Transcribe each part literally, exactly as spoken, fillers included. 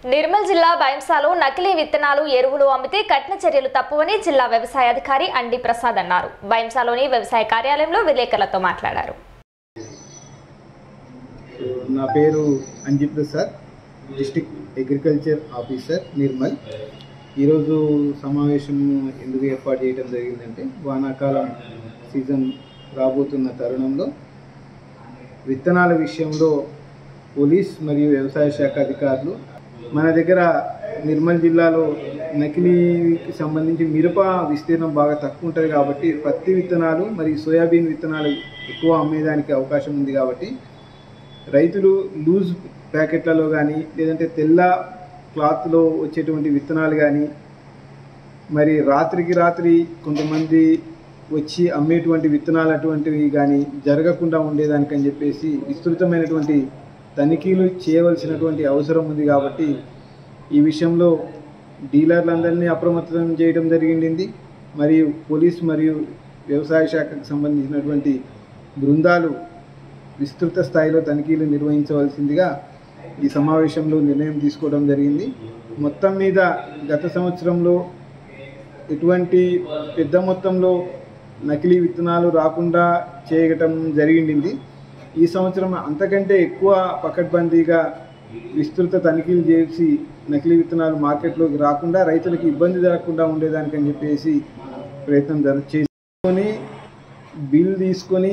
నిర్మల్ జిల్లా బైంసాలో నకిలీ విత్తనాలు ఎరువులు అమ్మితే కఠిన చర్యలు తప్పవని జిల్లా వ్యవసాయ అధికారి అండి ప్రసాద్ అన్నారు. బైంసాలోని వ్యవసాయ కార్యాలయంలో విలేకరులతో మాట్లాడారు. నా పేరు Anji Prasad, district agriculture officer Nirmal. ఈరోజు సమావేశం ఎందుకు ఏర్పాటు చేయడం జరిగిందంటే, వానాకాలం సీజన్ రాబోతున్న తరుణంలో విత్తనాల విషయంలో పోలీస్ మరియు వ్యవసాయ శాఖ అధికారులు మన దగ్గర నిర్మల్ జిల్లాలో నకిలీకి సంబంధించి మిరప విస్తీర్ణం బాగా తక్కువ ఉంటుంది కాబట్టి పత్తి విత్తనాలు మరియు సోయాబీన్ విత్తనాలు ఎక్కువ అమ్మేదానికి అవకాశం ఉంది. కాబట్టి రైతులు లూజ్ ప్యాకెట్లలో కానీ లేదంటే తెల్ల క్లాత్లో వచ్చేటువంటి విత్తనాలు కానీ మరి రాత్రికి రాత్రి కొంతమంది వచ్చి అమ్మేటువంటి విత్తనాలు అటువంటివి కానీ జరగకుండా ఉండేదానికని చెప్పేసి విస్తృతమైనటువంటి తనిఖీలు చేయవలసినటువంటి అవసరం ఉంది. కాబట్టి ఈ విషయంలో డీలర్లందరినీ అప్రమత్తం చేయడం జరిగింది. మరియు పోలీస్ మరియు వ్యవసాయ శాఖకు సంబంధించినటువంటి బృందాలు విస్తృత స్థాయిలో తనిఖీలు నిర్వహించవలసిందిగా ఈ సమావేశంలో నిర్ణయం తీసుకోవడం జరిగింది. మొత్తం మీద గత సంవత్సరంలో ఎటువంటి పెద్ద మొత్తంలో నకిలీ విత్తనాలు రాకుండా చేయటం జరిగింది. ఈ సంవత్సరం అంతకంటే ఎక్కువ పకడ్బందీగా విస్తృత తనిఖీలు చేసి నకిలీ విత్తనాలు మార్కెట్లోకి రాకుండా రైతులకు ఇబ్బంది జరగకుండా ఉండేదానికని చెప్పేసి ప్రయత్నం జరు చేసుకొని బిల్ తీసుకొని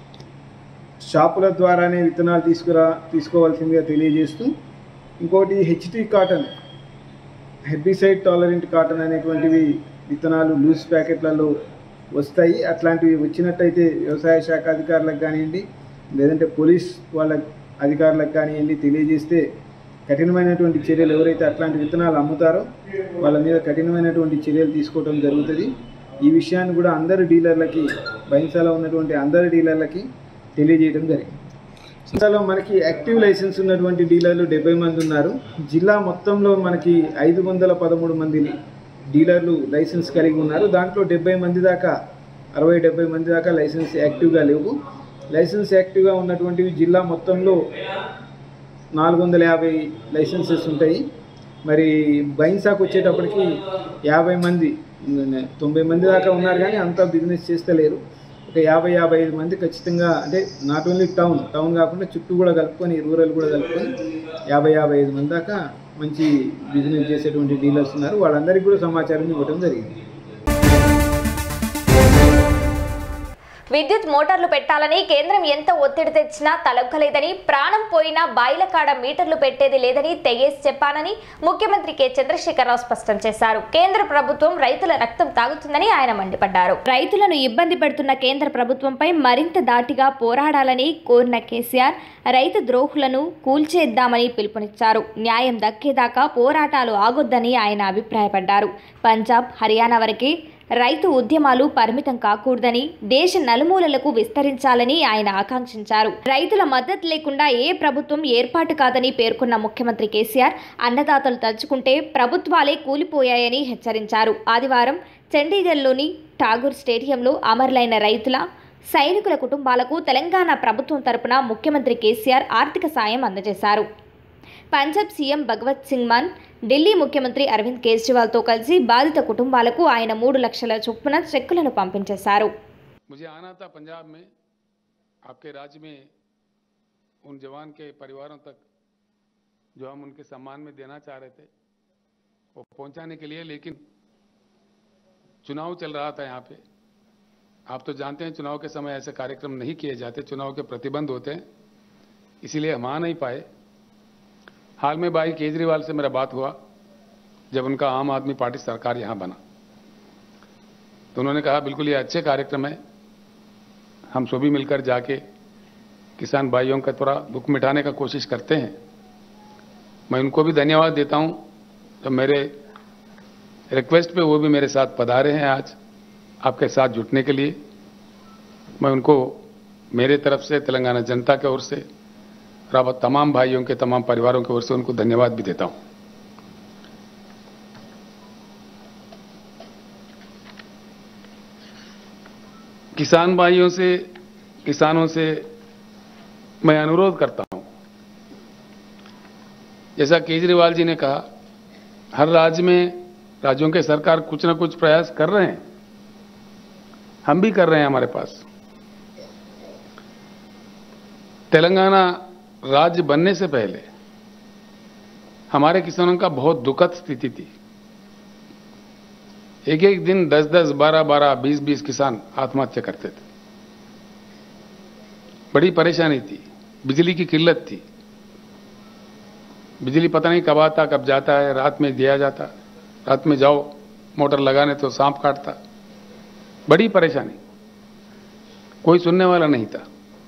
షాపుల ద్వారానే విత్తనాలు తీసుకురా తీసుకోవాల్సిందిగా తెలియజేస్తూ, ఇంకోటి HT cotton, herbicide tolerant cotton అనేటువంటివి విత్తనాలు లూజ్ ప్యాకెట్లలో వస్తాయి. అట్లాంటివి వచ్చినట్టయితే వ్యవసాయ శాఖ అధికారులకు కానివ్వండి లేదంటే పోలీస్ వాళ్ళ అధికారులకు కానివ్వండి తెలియజేస్తే కఠినమైనటువంటి చర్యలు, ఎవరైతే అట్లాంటి విత్తనాలు అమ్ముతారో వాళ్ళ మీద కఠినమైనటువంటి చర్యలు తీసుకోవడం జరుగుతుంది. ఈ విషయాన్ని కూడా అందరు డీలర్లకి, బైంసాలో ఉన్నటువంటి అందరు డీలర్లకి తెలియజేయడం జరిగింది. జిల్లాలో మనకి యాక్టివ్ లైసెన్స్ ఉన్నటువంటి డీలర్లు డెబ్బై మంది ఉన్నారు. జిల్లా మొత్తంలో మనకి ఐదు వందల పదమూడు మంది డీలర్లు లైసెన్స్ కలిగి ఉన్నారు. దాంట్లో డెబ్బై మంది దాకా అరవై డెబ్బై మంది దాకా లైసెన్స్ యాక్టివ్గా లేవు. లైసెన్స్ యాక్టివ్గా ఉన్నటువంటివి జిల్లా మొత్తంలో నాలుగు వందల యాభై లైసెన్సెస్ ఉంటాయి. మరి బైంసాకు వచ్చేటప్పటికి యాభై మంది తొంభై మంది దాకా ఉన్నారు, కానీ అంతా బిజినెస్ చేస్తలేరు. ఒక యాభై యాభై ఐదు మంది ఖచ్చితంగా, అంటే నాట్ ఓన్లీ టౌన్ టౌన్ కాకుండా చుట్టూ కూడా కలుపుకొని రూరల్ కూడా కలుపుకొని యాభై యాభై ఐదు మంది దాకా మంచి బిజినెస్ చేసేటువంటి డీలర్స్ ఉన్నారు. వాళ్ళందరికీ కూడా సమాచారం ఇవ్వడం జరిగింది. విద్యుత్ మోటార్లు పెట్టాలని కేంద్రం ఎంత ఒత్తిడి తెచ్చినా తలొక్కలేదని, ప్రాణం పోయినా బాయిల కాడ మీటర్లు పెట్టేది లేదని తెగేసి చెప్పానని ముఖ్యమంత్రి కె చంద్రశేఖరరావు స్పష్టం చేశారు. కేంద్ర ప్రభుత్వం రైతుల రక్తం తాగుతుందని ఆయన మండిపడ్డారు. రైతులను ఇబ్బంది పెడుతున్న కేంద్ర ప్రభుత్వంపై మరింత ధాటిగా పోరాడాలని కోరిన కేసీఆర్ రైతు ద్రోహులను కూల్చేద్దామని పిలుపునిచ్చారు. న్యాయం దక్కేదాకా పోరాటాలు ఆగొద్దని ఆయన అభిప్రాయపడ్డారు. పంజాబ్, హర్యానా వరకే రైతు ఉద్యమాలు పరిమితం కాకూడదని, దేశ నలుమూలలకు విస్తరించాలని ఆయన ఆకాంక్షించారు. రైతుల మద్దతు లేకుండా ఏ ప్రభుత్వం ఏర్పాటు కాదని పేర్కొన్న ముఖ్యమంత్రి కేసీఆర్ అన్నదాతలు తలుచుకుంటే ప్రభుత్వాలే కూలిపోయాయని హెచ్చరించారు. ఆదివారం చండీగఢ్లోని ఠాగూర్ స్టేడియంలో అమరులైన రైతుల సైనికుల కుటుంబాలకు తెలంగాణ ప్రభుత్వం తరపున ముఖ్యమంత్రి కేసీఆర్ ఆర్థిక సాయం అందజేశారు. పంజాబ్ సీఎం భగవత్ సింగ్ మాన్, ఢిల్లీ ముఖ్యమంత్రి అరవింద్ కేజ్రీవాల్తో కలిసి బాధిత కుటుంబాలకు ఆయన మూడు లక్షల చొప్పున చెక్కులను పంపించేశారు. मुझे आना था पंजाब में, आपके राज्य में उन जवान के परिवारों तक जो हम उनके सम्मान में देना चाह रहे थे वो पहुंचाने के लिए, लेकिन चुनाव चल रहा था यहाँ पे। आप तो जानते हैं चुनाव के समय ऐसे कार्यक्रम नहीं किए जाते, चुनाव के प्रतिबंध होते हैं, इसीलिए हम आ नहीं पाए। हाल में भाई केजरीवाल से मेरा बात हुआ जब उनका आम आदमी पार्टी सरकार यहाँ बना, तो उन्होंने कहा बिल्कुल ये अच्छे कार्यक्रम है, हम सभी मिलकर जाके किसान भाइयों का थोड़ा दुख मिटाने का कोशिश करते हैं। मैं उनको भी धन्यवाद देता हूँ, तो मेरे रिक्वेस्ट पे वो भी मेरे साथ पधारे हैं आज आपके साथ जुटने के लिए। मैं उनको मेरे तरफ से, तेलंगाना जनता की ओर से और तमाम भाइयों के, तमाम परिवारों की ओर से उनको धन्यवाद भी देता हूं। किसान भाइयों से, किसानों से मैं अनुरोध करता हूं जैसा केजरीवाल जी ने कहा, हर राज्य में राज्यों के सरकार कुछ ना कुछ प्रयास कर रहे हैं, हम भी कर रहे हैं। हमारे पास तेलंगाना राज्य बनने से पहले हमारे किसानों का बहुत दुखद स्थिति थी। एक एक दिन दस दस, बारह बारह, बीस बीस किसान आत्महत्या करते थे। बड़ी परेशानी थी, बिजली की किल्लत थी, बिजली पता नहीं कब आता कब जाता है, रात में दिया जाता, रात में जाओ मोटर लगाने तो सांप काटता, बड़ी परेशानी, कोई सुनने वाला नहीं था।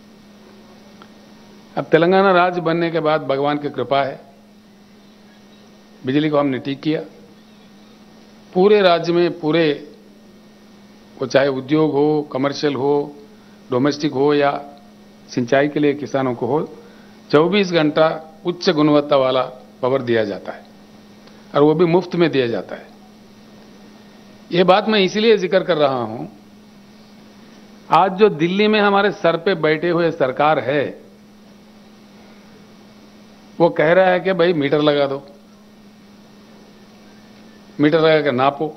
अब तेलंगाना राज्य बनने के बाद भगवान की कृपा है, बिजली को हमने ठीक किया। पूरे राज्य में, पूरे वो चाहे उद्योग हो, कमर्शियल हो, डोमेस्टिक हो या सिंचाई के लिए किसानों को हो, चौबीस घंटा उच्च गुणवत्ता वाला पावर दिया जाता है और वो भी मुफ्त में दिया जाता है। ये बात मैं इसीलिए जिक्र कर रहा हूं, आज जो दिल्ली में हमारे सर पे बैठे हुए सरकार है, वो कह रहा है कि भाई मीटर लगा दो, मीटर लगा कर नापो,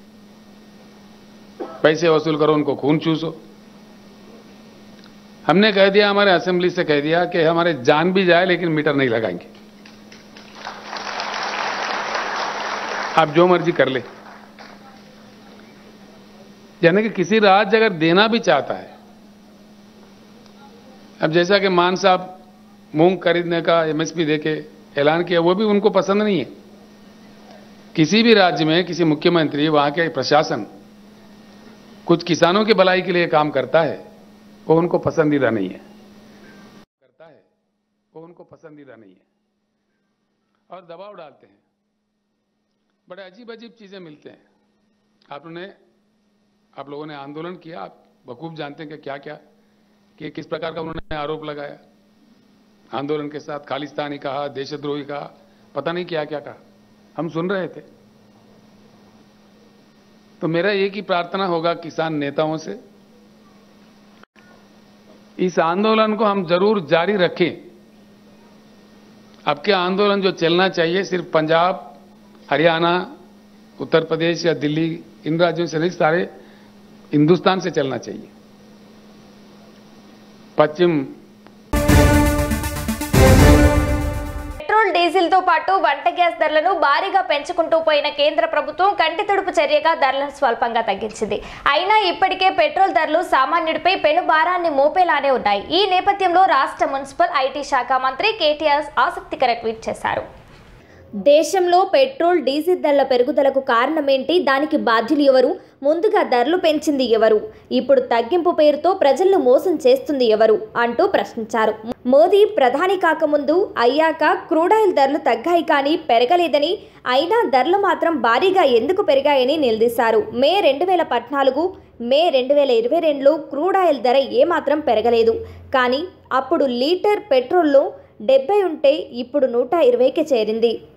पैसे वसूल करो, उनको खून चूसो। हमने कह दिया, हमारे असेंबली से कह दिया कि हमारे जान भी जाए लेकिन मीटर नहीं लगाएंगे, आप जो मर्जी कर ले। यानी कि किसी राज्य अगर देना भी चाहता है, अब जैसा कि मान साहब मूंग खरीदने का एमएसपी देके ऐलान किया, वो भी उनको पसंद नहीं है। किसी भी राज्य में किसी मुख्यमंत्री, वहां के प्रशासन कुछ किसानों की भलाई के लिए काम करता है, वो उनको पसंदीदा नहीं है करता है वो उनको पसंदीदा नहीं है और दबाव डालते हैं। बड़े अजीब अजीब चीजें मिलते हैं। आपने आप लोगों ने आंदोलन किया, आप बखूब जानते हैं कि क्या क्या, कि किस प्रकार का उन्होंने आरोप लगाया। आंदोलन के साथ खालिस्तानी कहा, देशद्रोही कहा, पता नहीं क्या क्या कहा, हम सुन रहे थे। तो मेरा एक ही प्रार्थना होगा किसान नेताओं से, इस आंदोलन को हम जरूर जारी रखें। आपके आंदोलन जो चलना चाहिए सिर्फ पंजाब, हरियाणा, उत्तर प्रदेश या दिल्ली, इन राज्यों से नहीं, सारे हिंदुस्तान से चलना चाहिए। पश्चिम పెట్రోల్ డీజిల్ తో పాటు వంట గ్యాస్ ధరలను భారీగా పెంచుకుంటూ పోయిన కేంద్ర ప్రభుత్వం కంటి తుడుపు చర్యగా ధరలను స్వల్పంగా తగ్గించింది. అయినా ఇప్పటికే పెట్రోల్ ధరలు సామాన్యుడిపై పెను భారాన్ని మోపేలానే ఉన్నాయి. ఈ నేపథ్యంలో రాష్ట్ర మున్సిపల్ ఐటీ శాఖ మంత్రి కేటీఆర్ ఆసక్తికర ట్వీట్ చేశారు. దేశంలో పెట్రోల్ డీజిల్ ధరల పెరుగుదలకు కారణమేంటి, దానికి బాధ్యులు ఎవరు, ముందుగా ధరలు పెంచింది ఎవరు, ఇప్పుడు తగ్గింపు పేరుతో ప్రజలను మోసం చేస్తుంది ఎవరు అంటూ ప్రశ్నించారు. మోదీ ప్రధాని కాకముందు అయ్యాక క్రూడాయిల్ ధరలు తగ్గాయి కానీ పెరగలేదని, అయినా ధరలు మాత్రం భారీగా ఎందుకు పెరిగాయని నిలదీశారు. మే రెండు వేల పద్నాలుగు మే రెండు వేల ఇరవై రెండులో క్రూడాయిల్ ధర ఏమాత్రం పెరగలేదు, కానీ అప్పుడు లీటర్ పెట్రోల్లో డెబ్బై ఉంటే ఇప్పుడు నూట ఇరవైకి చేరింది.